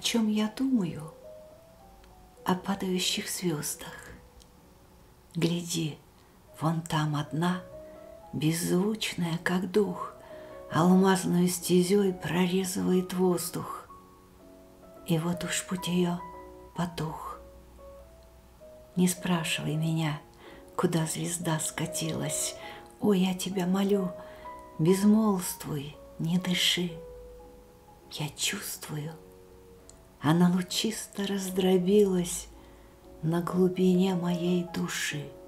чем я думаю? О падающих звездах. Гляди, вон там одна, беззвучная, как дух, алмазную стезей прорезывает воздух. И вот уж путь ее потух. Не спрашивай меня, куда звезда скатилась. О, я тебя молю, безмолвствуй, не дыши. Я чувствую, она лучисто раздробилась на глубине моей души.